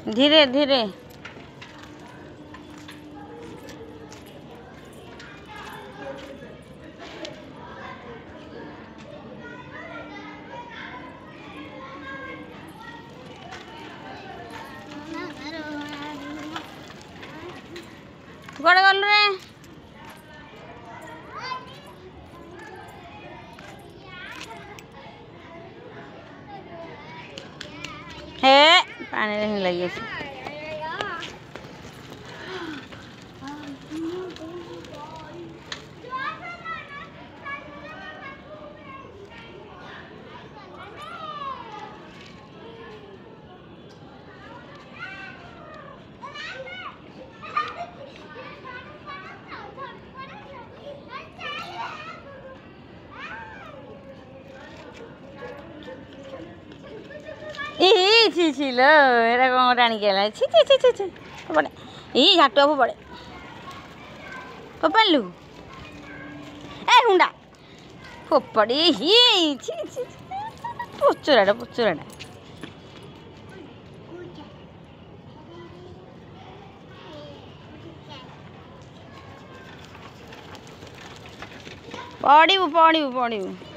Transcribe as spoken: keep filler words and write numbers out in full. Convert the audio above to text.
धीरे धीरे कुआड़े गलु रे हे पानी रे ही लगी ई छी छी लो एरा कौन रानी के छी छी छी छी छी पड़े ई झाटू अब पड़े पपलू ए हुंडा पड़ी ही छी छी पुचुराड़ा पुचुराड़ा पड़ू पड़ू पड़ू